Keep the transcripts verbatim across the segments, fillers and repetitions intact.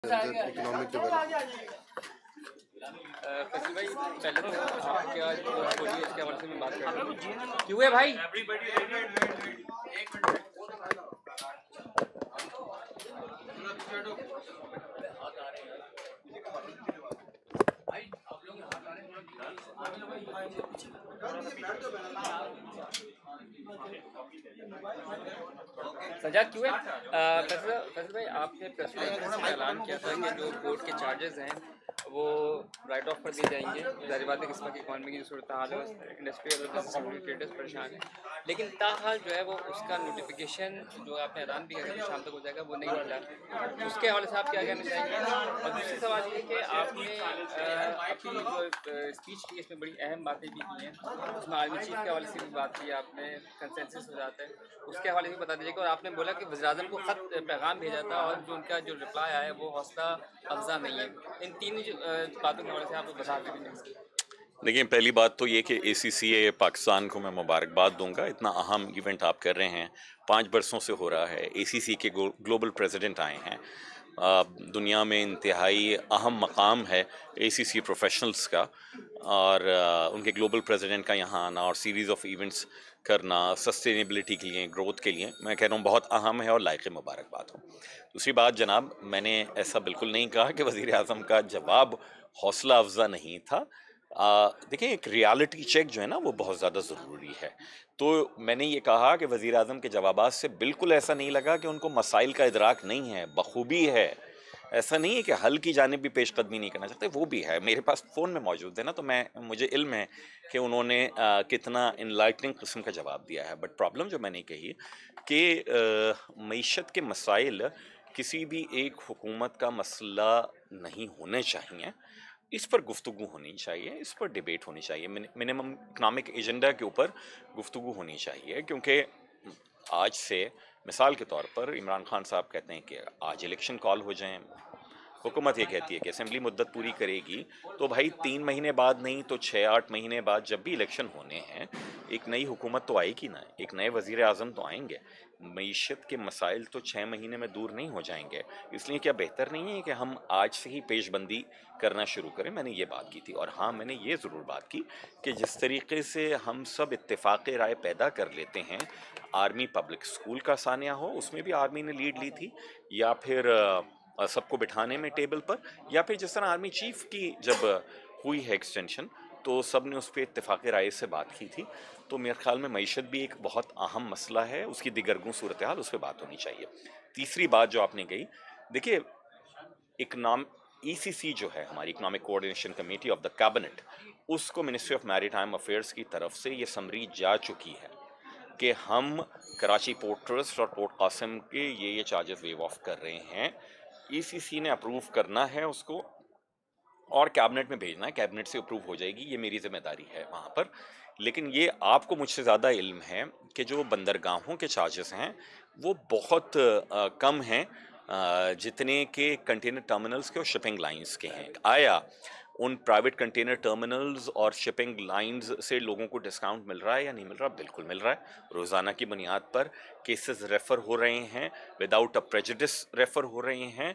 Economic development. Faisal भाई, पहले तो आपके आज बोलिए, इसके हवाले से मैं बात कर रहा हूँ। क्यों है भाई? सजाद क्यों है? फैसल फैसल भाई, आपने प्रेस कॉन्फ्रेंस में ऐलान किया था कि जो बोर्ड के चार्जेस हैं वो राइट ऑफ कर दिए जाएंगे। ज़ाहिर बात है कि इस वक्त इकॉनमी की जो सूरत हाल है, इंडस्ट्रियल और बिजनेस ट्रेडर्स परेशान हैं, लेकिन ताहाल जो है वो उसका नोटिफिकेशन जो आपने ऐलान भी किया कि शाम तक हो जाएगा, वो नहीं मिला। उसके हवाले से आप क्या कहना चाहेंगे? और दूसरी सवाल ये कि आपने अपनी जो स्पीच की इसमें बड़ी अहम बातें भी की हैं, उसमें आर्मी चीफ के हवाले से भी बात की, आपने कंसेंसस हो जाता है उसके हवाले से बता दीजिएगा। और आपने बोला कि वज़ीर-ए-आज़म को ख़त पैगाम भेजा था और जो उनका जो रिप्लाई आया है वो हौसला अफ़ज़ा नहीं है। इन तीन जो बातों के हवाले से आप बता दीजिए। देखिए, पहली बात तो ये कि ए सी सी ए पाकिस्तान को मैं मुबारकबाद दूंगा। इतना अहम इवेंट आप कर रहे हैं, पाँच बरसों से हो रहा है। ए सी सी के ग्लोबल प्रेसिडेंट आए हैं। आ, दुनिया में इंतहाई अहम मकाम है ए सी सी प्रोफेशनल्स का, और आ, उनके ग्लोबल प्रेसिडेंट का यहाँ आना और सीरीज़ ऑफ इवेंट्स करना सस्टेनेबिलिटी के लिए, ग्रोथ के लिए, मैं कह रहा हूँ बहुत अहम है और लायक मुबारकबाद हो। दूसरी बात जनाब, मैंने ऐसा बिल्कुल नहीं कहा कि वज़ीर आज़म का जवाब हौसला अफजा नहीं था। देखिए, एक रियलिटी चेक जो है ना वो बहुत ज़्यादा ज़रूरी है। तो मैंने ये कहा कि वज़ीर आज़म के जवाबात से बिल्कुल ऐसा नहीं लगा कि उनको मसाइल का इदराक नहीं है, बखूबी है। ऐसा नहीं है कि हल की जानिब भी पेशकदमी नहीं करना चाहते, वो भी है। मेरे पास फ़ोन में मौजूद है ना, तो मैं मुझे इल्म है कि उन्होंने आ, कितना इनलाइटनिंग किस्म का जवाब दिया है। बट प्रॉब्लम जो मैंने कही कि मईशत के मसाइल किसी भी एक हुकूमत का मसला नहीं होने चाहिए। इस पर गुफ्तगू होनी चाहिए, इस पर डिबेट होनी चाहिए, मिनिमम इकनॉमिक एजेंडा के ऊपर गुफ्तगू होनी चाहिए। क्योंकि आज से मिसाल के तौर पर इमरान खान साहब कहते हैं कि आज इलेक्शन कॉल हो जाएं, हुकूमत ये कहती है कि असेंबली मुद्दत पूरी करेगी, तो भाई तीन महीने बाद नहीं तो छः आठ महीने बाद जब भी इलेक्शन होने हैं, एक नई हुकूमत तो आएगी ना, एक नए वज़ीर आज़म तो आएंगे। मईशत के मसाइल तो छः महीने में दूर नहीं हो जाएंगे। इसलिए क्या बेहतर नहीं है कि हम आज से ही पेशबंदी करना शुरू करें? मैंने ये बात की थी। और हाँ, मैंने ये ज़रूर बात की कि जिस तरीके से हम सब इत्तेफाक राय पैदा कर लेते हैं, आर्मी पब्लिक स्कूल का सानिया हो, उसमें भी आर्मी ने लीड ली थी, या फिर सबको बिठाने में टेबल पर, या फिर जिस तरह आर्मी चीफ की जब हुई है एक्सटेंशन, तो सब ने उस पर इत्तेफाक राय से बात की थी। तो मेरे ख्याल में मईशत भी एक बहुत अहम मसला है, उसकी दिगरगुं सूरत हाल, उस पर बात होनी चाहिए। तीसरी बात जो आपने कही, देखिए, इकनॉम ई सी सी जो है हमारी economic coordination committee of the cabinet, उसको मिनिस्ट्री ऑफ मैरीटाइम अफेयर्स की तरफ से ये समरी जा चुकी है कि हम कराची पोर्ट ट्रस्ट और पोर्ट कासिम के ये ये चार्जेस वेव ऑफ कर रहे हैं। ई सी सी ने अप्रूव करना है उसको और कैबिनेट में भेजना है, कैबिनेट से अप्रूव हो जाएगी, ये मेरी जिम्मेदारी है वहाँ पर। लेकिन ये आपको मुझसे ज़्यादा इल्म है कि जो बंदरगाहों के चार्जेस हैं वो बहुत आ, कम हैं जितने के कंटेनर टर्मिनल्स के और शिपिंग लाइंस के हैं। आया उन प्राइवेट कंटेनर टर्मिनल्स और शिपिंग लाइंस से लोगों को डिस्काउंट मिल रहा है या नहीं मिल रहा? बिल्कुल मिल रहा है। रोज़ाना की बुनियाद पर केसेस रेफ़र हो रहे हैं, विदाउट अ प्रेजुडिस रेफ़र हो रहे हैं।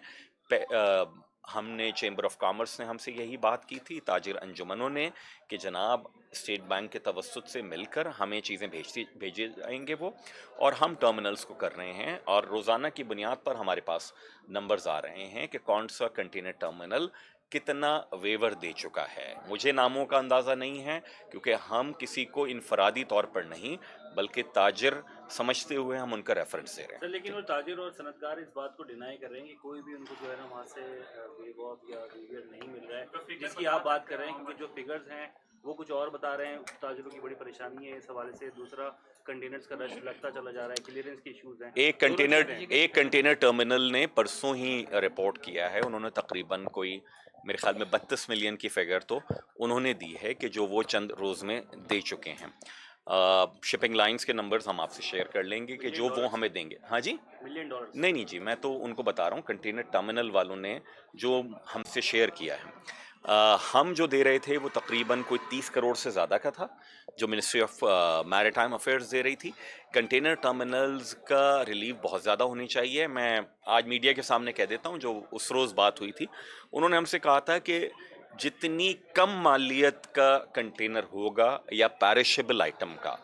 हमने चेंबर ऑफ कॉमर्स ने हमसे यही बात की थी, ताजिर अंजुमनों ने, कि जनाब स्टेट बैंक के तवस्सुत से मिलकर हमें चीज़ें भेजती भेजे जाएंगे वो, और हम टर्मिनल्स को कर रहे हैं। और रोज़ाना की बुनियाद पर हमारे पास नंबर्स आ रहे हैं कि कौन सा कंटेनर टर्मिनल कितना वेवर दे चुका है। मुझे नामों का अंदाज़ा नहीं है, क्योंकि हम किसी को इनफरादी तौर पर नहीं बल्कि ताजिर समझते हुए हम उनका रेफरेंस दे रहे हैं। सर, लेकिन वो ताजिर और सनतकार इस बात को डिनाई कर रहे हैं कि कोई भी उनको जो है ना वहाँ से वेव ऑफ या वेवियर नहीं मिल रहा है, जिसकी आप बात कर रहे हैं। क्योंकि जो फिगर्स हैं वो कुछ और बता रहे हैं। ताजिरों की बड़ी परेशानी है इस हवाले से। दूसरा, कंटेनर्स का रश लगता चला जा रहा है, क्लियरेंस के इश्यूज हैं। एक कंटेनर एक कंटेनर टर्मिनल ने परसों ही रिपोर्ट किया है, उन्होंने तकरीबन कोई मेरे ख्याल में बत्तीस मिलियन की फिगर तो उन्होंने दी है कि जो वो चंद रोज़ में दे चुके हैं। शिपिंग लाइंस के नंबर्स हम आपसे शेयर कर लेंगे कि जो वो हमें देंगे। हाँ जी, मिलियन डॉलर? नहीं नहीं जी, मैं तो उनको बता रहा हूँ कंटेनर टर्मिनल वालों ने जो हमसे शेयर किया है। आ, हम जो दे रहे थे वो तकरीबन कोई तीस करोड़ से ज़्यादा का था, जो मिनिस्ट्री ऑफ मैरीटाइम अफेयर्स दे रही थी। कंटेनर टर्मिनल्स का रिलीफ बहुत ज़्यादा होनी चाहिए। मैं आज मीडिया के सामने कह देता हूँ, जो उस रोज़ बात हुई थी उन्होंने हमसे कहा था कि जितनी कम मालियत का कंटेनर होगा या पैरिशेबल आइटम का,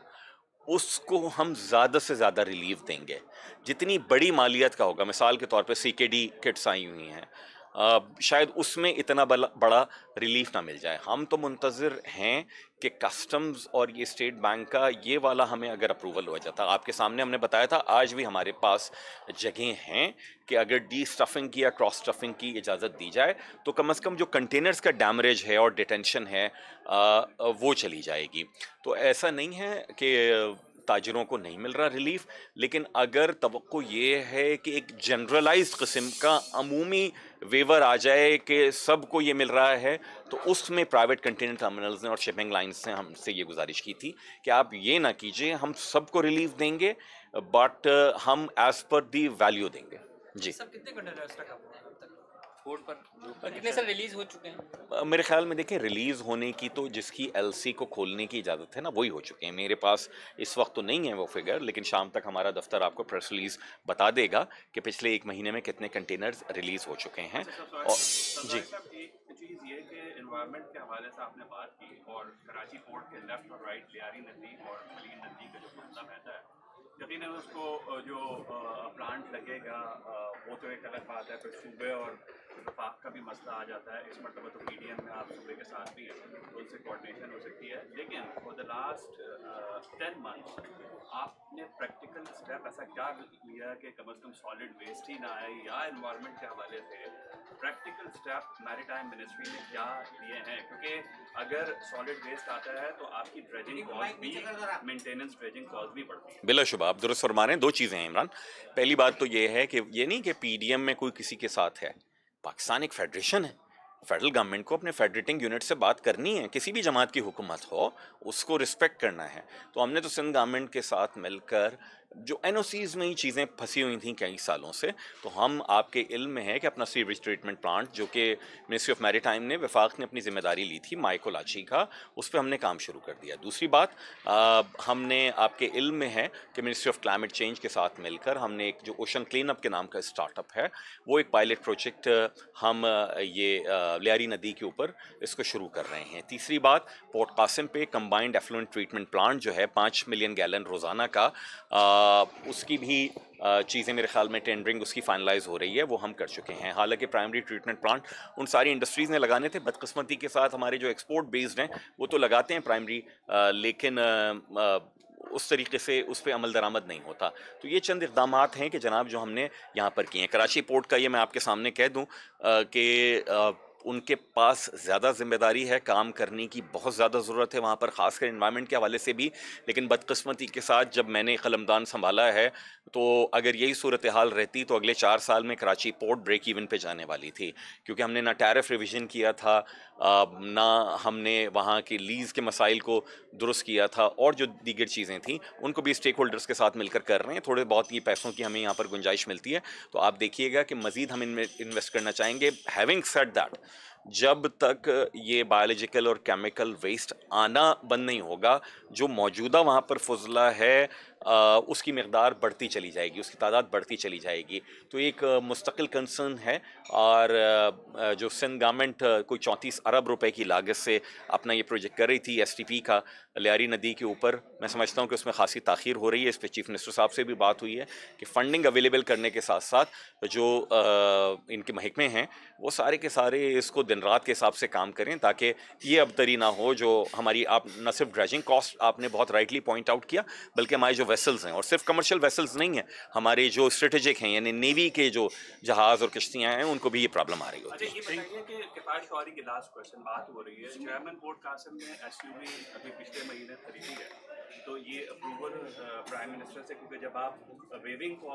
उसको हम ज़्यादा से ज़्यादा रिलीफ देंगे। जितनी बड़ी मालियत का होगा, मिसाल के तौर पे सी के डी किट्स आई हुई हैं, अ, शायद उसमें इतना बला, बड़ा रिलीफ ना मिल जाए। हम तो मुंतज़िर हैं कि कस्टम्स और ये स्टेट बैंक का ये वाला हमें अगर अप्रूवल हो जाता, आपके सामने हमने बताया था, आज भी हमारे पास जगह हैं कि अगर डी स्टफिंग की या क्रॉस स्टफिंग की इजाज़त दी जाए तो कम से कम जो कंटेनर्स का डैमरेज है और डिटेंशन है आ, वो चली जाएगी। तो ऐसा नहीं है कि ताजिरों को नहीं मिल रहा रिलीफ, लेकिन अगर तवक्को ये है कि एक जनरलाइज्ड किस्म का अमूमी वेवर आ जाए कि सबको ये मिल रहा है, तो उसमें प्राइवेट कंटेनर टर्मिनल्स ने और शिपिंग लाइन्स ने हमसे ये गुजारिश की थी कि आप ये ना कीजिए, हम सबको रिलीफ देंगे बट हम एज पर दी वैल्यू देंगे। जी सब कितने कंटेनर्स तक अब तक पोर्ट पर और कितने सर रिलीज हो चुके हैं? अ, मेरे ख्याल में देखें, रिलीज़ होने की तो जिसकी एलसी को खोलने की इजाज़त है ना, वही हो चुके हैं। मेरे पास इस वक्त तो नहीं है वो फिगर, लेकिन शाम तक हमारा दफ्तर आपको प्रेस रिलीज़ बता देगा कि पिछले एक महीने में कितने कंटेनर्स रिलीज़ हो चुके हैं। और जी, एक चीज़ ये कि एनवायरनमेंट के हवाले से आपने बात की, और कराची पोर्ट के लेफ्ट और राइट लियारी नदी और मलीन नदी का जो मसला रहता है, यकीनन उसको जो प्लांट लगेगा वो तो एक अलग बात है, फिर सूबे और वफाक का भी मसला आ जाता है। इस मतलब तो पी डी एम में आप सूबे के साथ भी हैं, तो उनसे कोऑर्डिनेशन हो सकती है। लेकिन for the last ten months आपने प्रैक्टिकल स्टेप ऐसा क्या लिया कि कम अज़ कम सॉलिड वेस्ट ही ना आए, या एनवायरनमेंट के हवाले से प्रैक्टिकल स्टेप मैरीटाइम मिनिस्ट्री ने क्या लिए हैं? क्योंकि अगर सॉलिड वेस्ट आता है तो आपकी ड्रेजिंग कॉस्ट भी, मेंटेनेंस ड्रेजिंग कॉस्ट भी बढ़ती है। बिलाशुबा आप दुरुस्त फरमा रहे हैं। दो चीज़ें हैं इमरान। पहली बात तो ये है कि ये नहीं कि पीडीएम में कोई किसी के साथ है, पाकिस्तान एक फेडरेशन है। फेडरल गवर्नमेंट को अपने फेडरेटिंग यूनिट से बात करनी है, किसी भी जमात की हुकूमत हो उसको रिस्पेक्ट करना है। तो हमने तो सिंध गवर्नमेंट के साथ मिलकर, जो एनओसीज में ही चीज़ें फंसी हुई थी कई सालों से, तो हम आपके इल्म में है कि अपना सीवेज ट्रीटमेंट प्लांट जो कि मिनिस्ट्री ऑफ मैरीटाइम ने, वफाक ने अपनी जिम्मेदारी ली थी माइकोलाची का, उस पर हमने काम शुरू कर दिया। दूसरी बात, आ, हमने आपके इल्म में है कि मिनिस्ट्री ऑफ क्लाइमेट चेंज के साथ मिलकर हमने एक जो ओशन क्लीन अप के नाम का स्टार्टअप है, वो एक पायलट प्रोजेक्ट हम ये लियारी नदी के ऊपर इसको शुरू कर रहे हैं। तीसरी बात, पोर्ट कासिम पे कंबाइंड एफ्लुएंट ट्रीटमेंट प्लांट जो है पाँच मिलियन गैलन रोज़ाना का, आ, उसकी भी चीज़ें मेरे ख्याल में टेंडरिंग उसकी फाइनलाइज हो रही है, वो हम कर चुके हैं। हालांकि प्राइमरी ट्रीटमेंट प्लांट उन सारी इंडस्ट्रीज़ ने लगाने थे, बदकिस्मती के साथ हमारे जो एक्सपोर्ट बेस्ड हैं वो तो लगाते हैं प्राइमरी, लेकिन आ, आ, उस तरीके से उस पर अमल दरामद नहीं होता। तो ये चंद इक़दाम हैं कि जनाब जो हमने यहाँ पर किए हैं। कराची पोर्ट का ये मैं आपके सामने कह दूँ कि उनके पास ज़्यादा जिम्मेदारी है, काम करने की बहुत ज़्यादा ज़रूरत है वहाँ पर, ख़ासकर इन्वायरमेंट के हवाले से भी। लेकिन बदकिस्मती के साथ जब मैंने कलमदान संभाला है, तो अगर यही सूरत हाल रहती तो अगले चार साल में कराची पोर्ट ब्रेक इवन पे जाने वाली थी, क्योंकि हमने ना टैरिफ रिविज़न किया था, ना हमने वहाँ के लीज़ के मसाइल को दुरुस्त किया था, और जो दीगर चीज़ें थी उनको भी स्टेक होल्डर्स के साथ मिलकर कर रहे हैं। थोड़े बहुत ये पैसों की हमें यहाँ पर गुंजाइश मिलती है, तो आप देखिएगा कि मज़ीद हम इनमें इन्वेस्ट करना चाहेंगे। हैविंग सेड दैट, जब तक ये बायोलॉजिकल और केमिकल वेस्ट आना बंद नहीं होगा, जो मौजूदा वहाँ पर फुजला है आ, उसकी मकदार बढ़ती चली जाएगी, उसकी तादाद बढ़ती चली जाएगी। तो एक मुस्तकिल कंसर्न है, और आ, जो सिंध गवर्नमेंट कोई चौंतीस अरब रुपए की लागत से अपना ये प्रोजेक्ट कर रही थी एस टी पी का लियारी नदी के ऊपर, मैं समझता हूँ कि उसमें खासी ताख़ीर हो रही है। इस पर चीफ मिनिस्टर साहब से भी बात हुई है कि फ़ंडिंग अवेलेबल करने के साथ साथ जो आ, इनके महकमे हैं वो सारे के सारे इसको दिन रात के हिसाब से काम करें, ताकि ये अब तरी ना हो जो हमारी, आप न सिर्फ ड्रेजिंग कॉस्ट आपने बहुत राइटली पॉइंट आउट किया, बल्कि हमारी जो वेसल्स हैं, और सिर्फ कमर्शियल वेसल्स नहीं हैं, हमारे जो स्ट्रेटेजिक हैं यानी नेवी के जो जहाज़ और किश्तियाँ हैं, उनको भी ये प्रॉब्लम आ रही होती है। अच्छा, ये बताइए कि किफायत शौरी की लास्ट क्वेश्चन बात हो रही है, चेयरमैन पोर्ट कासिम ने एसयूवी अभी पिछले महीने खरीदी है, तो ये अप्रूवल प्राइम मिनिस्टर से, क्योंकि जब आप वेविंग को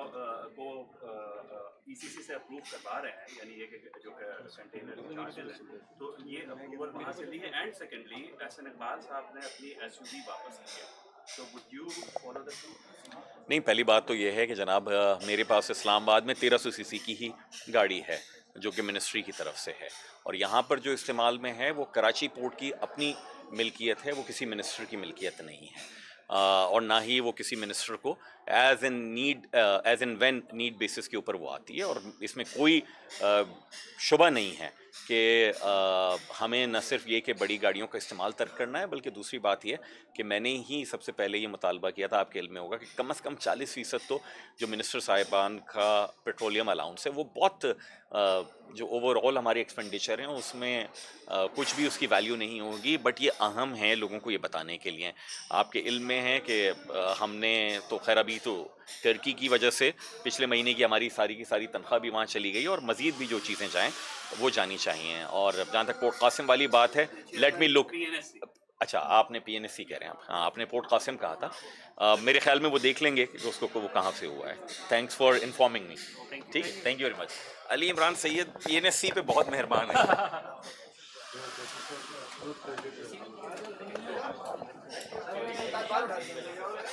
ईसीसी से अप्रूव करवा रहे हैं, यानी ये जो कंटेनर चार्जेस हैं, तो ये अप्रूवल वहाँ से ली है। एंड सेकेंडली एहसन इकबाल साहब ने अपनी एसयूवी वापस की है, तो वुड यू फॉलो द नहीं, पहली बात तो ये है कि जनाब मेरे पास इस्लामाबाद में तेरह सौ सीसी की ही गाड़ी है, जो कि मिनिस्ट्री की तरफ से है, और यहाँ पर जो इस्तेमाल में है वो कराची पोर्ट की अपनी मिल्कियत है, वो किसी मिनिस्टर की मिल्कियत नहीं है। आ, और ना ही वो किसी मिनिस्टर को as in need as in when need basis के ऊपर वो आती है। और इसमें कोई शुबा नहीं है कि हमें न सिर्फ ये कि बड़ी गाड़ियों का इस्तेमाल तर्क करना है, बल्कि दूसरी बात यह कि मैंने ही सबसे पहले ये मुतालबा किया था, आपके इल्म में होगा, कि कम अज़ कम चालीस फ़ीसद तो जो मिनिस्टर साहिबान का पेट्रोलियम अलाउंस है वो बहुत आ, जो ओवरऑल हमारे एक्सपेंडिचर हैं उसमें आ, कुछ भी उसकी वैल्यू नहीं होगी, बट ये अहम है लोगों को ये बताने के लिए। आपके इल्म में है कि आ, हमने तो खैर अभी तो टर्की की वजह से पिछले महीने की हमारी सारी की सारी तनख्वाह भी वहाँ चली गई, और मज़ीद भी जो चीज़ें जाएँ वो जानी चाहिए। और जहाँ तक पोर्ट कासिम वाली बात है, लेट मी लुक। अच्छा, आपने पी एन एस सी कह रहे हैं आप? हाँ, आपने पोर्ट कासिम कहा था। आ, मेरे ख्याल में वो देख लेंगे कि उसको वो कहाँ से हुआ है। Thanks for informing me. ठीक है, thank you very much. Ali Imran Syed P N S C पे बहुत मेहरबान है।